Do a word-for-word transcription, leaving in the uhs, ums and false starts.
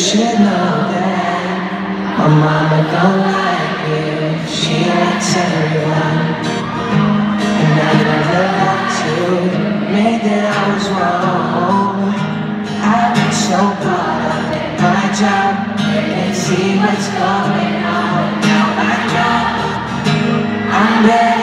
should know that my mama don't like it. She likes everyone, and I never had to admit that I was wrong. I've been so caught up in my job, I can't see what's going on. Now I know I'm better.